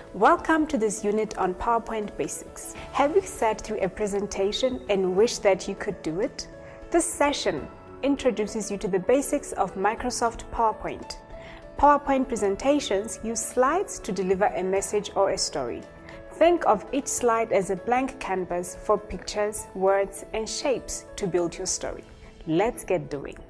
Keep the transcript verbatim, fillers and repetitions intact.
Welcome to this unit on PowerPoint Basics. Have you sat through a presentation and wish that you could do it? This session introduces you to the basics of Microsoft PowerPoint. PowerPoint presentations use slides to deliver a message or a story. Think of each slide as a blank canvas for pictures, words, and shapes to build your story. Let's get doing.